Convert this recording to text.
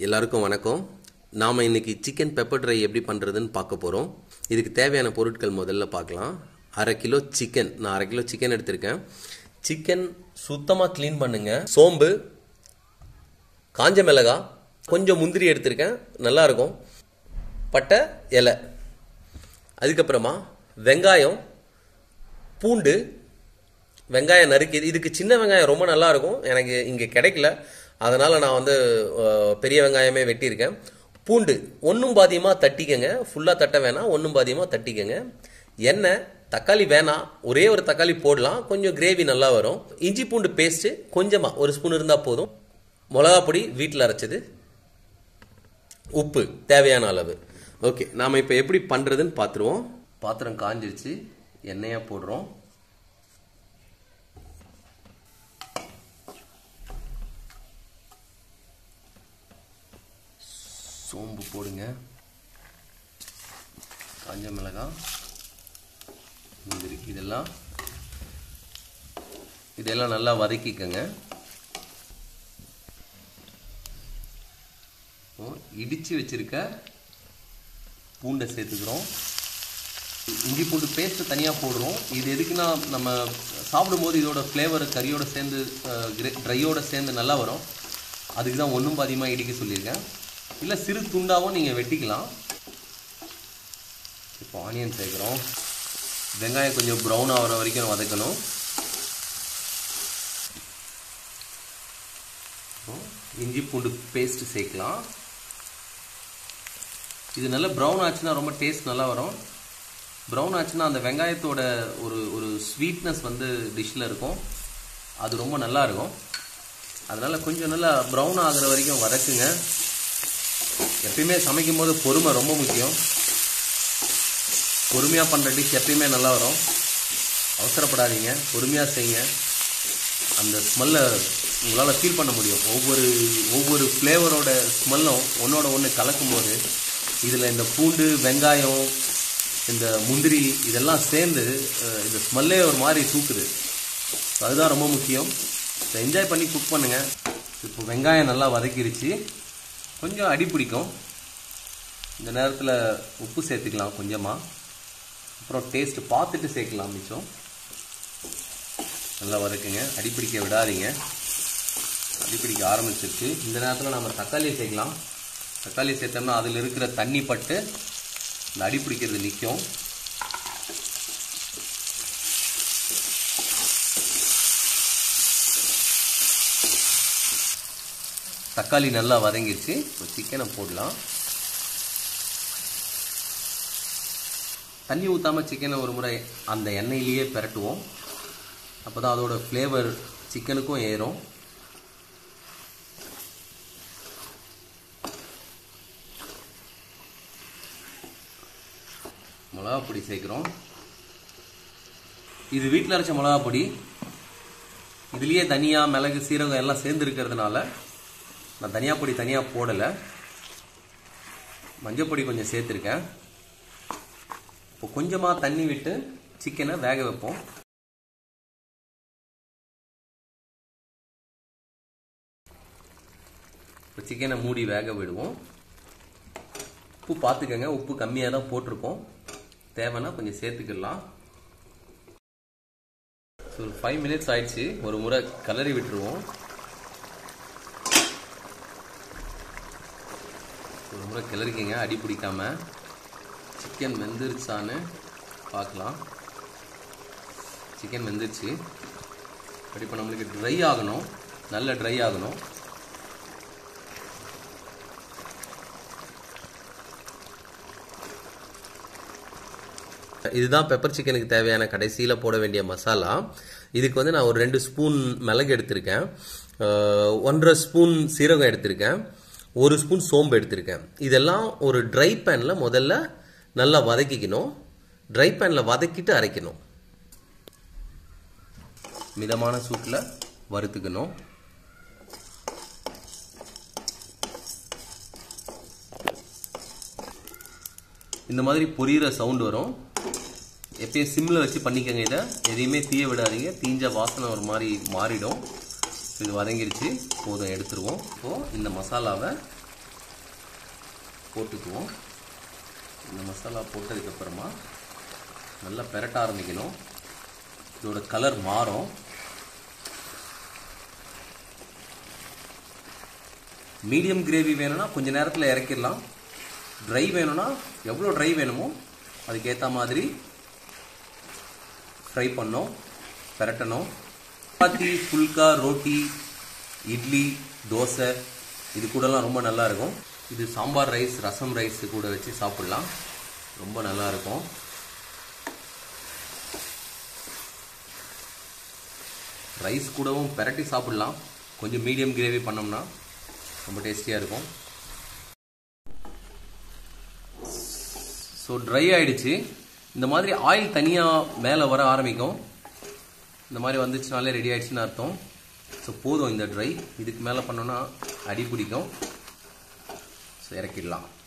எல்லாருக்கும் வணக்கம். நாம் இன்னைக்கு சிக்கன் பெப்பர் ட்ரை எப்படி பண்ணுறதுன்னு பார்க்க போகிறோம். இதுக்கு தேவையான பொருட்கள் முதல்ல பார்க்கலாம். அரை கிலோ சிக்கன், நான் அரை கிலோ சிக்கன் எடுத்திருக்கேன். சிக்கன் சுத்தமாக க்ளீன் பண்ணுங்க. சோம்பு, காஞ்ச மிளகாய், கொஞ்சம் முந்திரி எடுத்திருக்கேன், நல்லாயிருக்கும். பட்டை இலை, அதுக்கப்புறமா வெங்காயம், பூண்டு, வெங்காயம் நறுக்கி, இதுக்கு சின்ன வெங்காயம் ரொம்ப நல்லாயிருக்கும், எனக்கு இங்கே கிடைக்கல, அதனால் நான் பெரிய வெங்காயமே வெட்டியிருக்கேன். பூண்டு ஒன்றும் பாதியமாக தட்டிக்கங்க, ஃபுல்லாக தட்ட வேணாம், ஒன்றும் பாதியமாக தட்டிக்கங்க. எண்ணெய், தக்காளி வேணாம், ஒரே ஒரு தக்காளி போடலாம், கொஞ்சம் கிரேவி நல்லா வரும். இஞ்சி பூண்டு பேஸ்ட்டு கொஞ்சமாக ஒரு ஸ்பூன் இருந்தால் போதும். மிளகா பொடி வீட்டில் அரைச்சது, உப்பு தேவையான அளவு. ஓகே, நாம் இப்போ எப்படி பண்ணுறதுன்னு பார்த்துருவோம். பாத்திரம் காஞ்சிருச்சு, எண்ணெயாக போடுறோம். சோம்பு போடுங்க, காஞ்ச மிளகாய், முந்திரி, இதெல்லாம் நல்லா வதக்கிக்கங்க. இடிச்சு வச்சிருக்க பூண்டை சேர்த்துக்கிறோம். இஞ்சி பூண்டு பேஸ்ட் தனியாக போடுறோம். இது எதுக்குன்னா, நம்ம சாப்பிடும்போது இதோட ஃப்ளேவர் கறியோட சேர்ந்து ட்ரையோட சேர்ந்து நல்லா வரும். அதுக்கு தான் ஒன்றும் பாதியமாக இடிக்க சொல்லியிருக்கேன். இல்லை சிறு துண்டாகவும் நீங்கள் வெட்டிக்கலாம். இப்போ ஆனியன் சேர்க்குறோம். வெங்காயம் கொஞ்சம் ப்ரௌன் ஆகிற வரைக்கும் வதக்கணும். இஞ்சி பூண்டு பேஸ்ட் சேர்க்கலாம். இது நல்லா ப்ரௌன் ஆச்சுன்னா ரொம்ப டேஸ்ட் நல்லா வரும். ப்ரௌன் ஆச்சுன்னா அந்த வெங்காயத்தோட ஒரு ஸ்வீட்னஸ் டிஷ்ஷில் இருக்கும், அது ரொம்ப நல்லா இருக்கும். அதனால் கொஞ்சம் நல்லா ப்ரௌன் ஆகிற வரைக்கும் வதக்குங்க. எப்பயுமே சமைக்கும் போது பொறுமை ரொம்ப முக்கியம். பொறுமையாக பண்ணுற டிஷ் எப்பயுமே நல்லா வரும். அவசரப்படாதீங்க, பொறுமையாக செய்யுங்க. அந்த ஸ்மெல்லை உங்களால் ஃபீல் பண்ண முடியும். ஒவ்வொரு ஃப்ளேவரோட ஸ்மெல்லும் ஒன்றோட ஒன்று கலக்கும்போது இதில் இந்த பூண்டு, வெங்காயம், இந்த முந்திரி இதெல்லாம் சேர்ந்து இந்த ஸ்மெல்லே ஒரு மாதிரி தூக்குது. அதுதான் ரொம்ப முக்கியம். என்ஜாய் பண்ணி குக் பண்ணுங்கள். இப்போ வெங்காயம் நல்லா வதக்கிடுச்சு, கொஞ்சம் அடி பிடிக்கும். இந்த நேரத்தில் உப்பு சேர்த்துக்கலாம் கொஞ்சமாக, அப்புறம் டேஸ்ட்டு பார்த்துட்டு சேர்க்கலாம். மிச்சம் நல்லா வதக்குங்க, அடிப்பிடிக்க விடாதீங்க. அடிப்பிடிக்க ஆரம்பிச்சிருச்சு. இந்த நேரத்தில் நம்ம தக்காளியை சேர்க்கலாம். தக்காளி சேர்த்தோம்னா அதில் இருக்கிற தண்ணி பட்டு இந்த அடிப்பிடிக்கிறது நிற்கும். தக்காளி நல்லா வதங்கிடுச்சு. இப்போ சிக்கனை போடலாம். தண்ணி ஊற்றாமல் சிக்கனை ஒரு முறை அந்த எண்ணெயிலேயே பிரட்டுவோம். அப்போ தான் அதோட ஃப்ளேவர் சிக்கனுக்கும் ஏறும். மிளகா பொடி சேர்க்குறோம். இது வீட்டில் அரைச்ச மிளகா பொடி. இதுலேயே தனியா, மிளகு, சீரகம் எல்லாம் சேர்ந்து இருக்கிறதுனால நான் தனியா பொடி தனியாக போடலை. மஞ்சள் பொடி கொஞ்சம் சேர்த்துருக்கேன். இப்போ கொஞ்சமாக தண்ணி விட்டு சிக்கனை வேக வைப்போம். இப்போ சிக்கனை மூடி வேக விடுவோம். உப்பு பார்த்துக்கங்க, உப்பு கம்மியாக தான் போட்டிருக்கோம். தேவைன்னா கொஞ்சம் சேர்த்துக்கலாம். ஒரு 5 மினிட்ஸ் ஆயிடுச்சு. ஒரு முறை கலரி விட்டுருவோம். ஒரு முறை கிளறிக்கிங்க, அடி பிடிக்காம. சிக்கன் வெந்துருச்சான்னு பார்க்கலாம். சிக்கன் வெந்துருச்சு. பட் இப்போ நம்மளுக்கு ட்ரை ஆகணும், நல்ல ட்ரை ஆகணும். இதுதான் பெப்பர் சிக்கனுக்கு தேவையான கடைசியில் போட வேண்டிய மசாலா. இதுக்கு நான் ஒரு 2 ஸ்பூன் மிளகு எடுத்திருக்கேன், 1.5 ஸ்பூன் சீரகம் எடுத்திருக்கேன், 1 ஸ்பூன் சோம்பு எடுத்திருக்கேன். இதெல்லாம் ஒரு ட்ரை பேனில் முதல்ல நல்லா வதக்கிக்கணும். ட்ரை பேனில் வதக்கிட்டு அரைக்கணும். மிதமான சூட்டில் வறுத்துக்கணும். இந்த மாதிரி பொரியிற சவுண்ட் வரும். எப்பயும் சிம்மில் வச்சு பண்ணிக்கங்க. இதை எதையுமே தீய விடாதீங்க, தீஞ்ச வாசனை ஒரு மாதிரி மாறிடும். இது வதங்கிடுச்சு, போதும், எடுத்துருவோம். இப்போது இந்த மசாலாவை போட்டுக்குவோம். இந்த மசாலா போட்டதுக்கப்புறமா நல்லா பெரட்ட ஆரம்பிக்கணும். இதோட கலர் மாறும். மீடியம் கிரேவி வேணும்னா கொஞ்ச நேரத்தில் இறக்கிடலாம். ட்ரை வேணும்னா எவ்வளோ ட்ரை வேணுமோ அதுக்கேற்ற மாதிரி ஃப்ரை பண்ணோம், பெரட்டணும். சப்பாத்தி, புல்கா, ரோட்டி, இட்லி, தோசை இது கூடலாம் ரொம்ப நல்லா இருக்கும். இது சாம்பார் ரைஸ், ரசம் ரைஸ் கூட வச்சு சாப்பிடலாம், ரொம்ப நல்லா இருக்கும். ரைஸ் கூடவும் பெரட்டி சாப்பிடலாம். கொஞ்சம் மீடியம் கிரேவி பண்ணோம்னா ரொம்ப டேஸ்டியாக இருக்கும். ஸோ ட்ரை ஆயிடுச்சு. இந்த மாதிரி ஆயில் தனியாக மேலே வர ஆரம்பிக்கும். இந்த மாதிரி வந்துச்சுனாலே ரெடி ஆயிடுச்சுன்னு அர்த்தம். ஸோ போதும் இந்த ட்ரை. இதுக்கு மேலே பண்ணோன்னா அடி பிடிக்கும். ஸோ இறக்கிடலாம்.